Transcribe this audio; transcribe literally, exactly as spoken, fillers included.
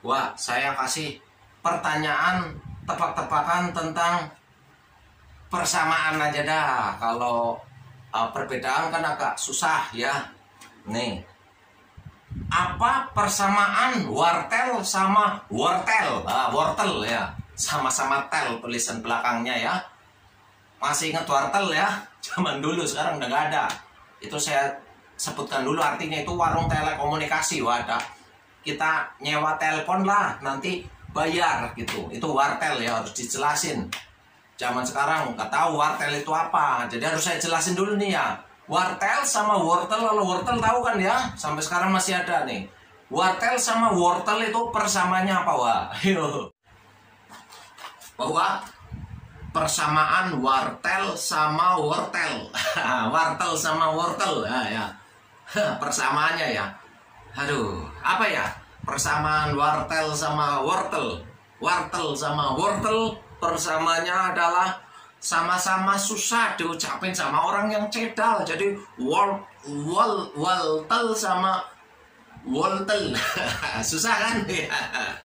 Wah, saya kasih pertanyaan tebak-tebakan tentang persamaan aja dah. Kalau uh, perbedaan kan agak susah ya. Nih, apa persamaan wartel sama wortel? Ah, wortel ya, sama-sama tel tulisan belakangnya ya. Masih ingat wartel ya? Zaman dulu, sekarang udah gak ada. Itu saya sebutkan dulu artinya, itu warung telekomunikasi. Wadah, kita nyewa telepon lah, nanti bayar gitu. Itu wartel ya, harus dijelasin. Zaman sekarang nggak tahu wartel itu apa, jadi harus saya jelasin dulu nih ya. Wartel sama wortel, kalau wortel tahu kan ya, sampai sekarang masih ada nih. Wartel sama wortel itu persamaannya apa, Wak? Ayo. Bahwa persamaan wartel sama wortel. Wartel sama wortel ya, ya. Persamaannya ya. Aduh, apa ya? Persamaan wartel sama wortel. Wartel sama wortel persamaannya adalah sama-sama susah diucapin sama orang yang cedal. Jadi wal wal wortel sama wortel. Susah kan?